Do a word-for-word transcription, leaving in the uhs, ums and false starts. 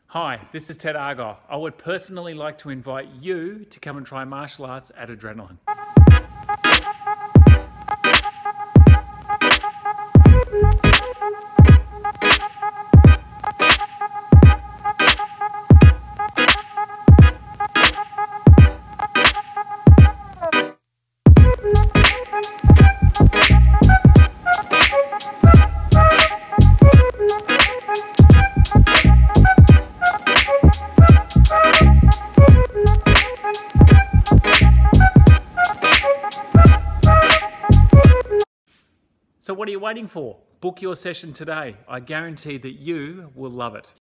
Hi, this is Ted Argyle. I would personally like to invite you to come and try martial arts at Adrenaline. So what are you waiting for? Book your session today. I guarantee that you will love it.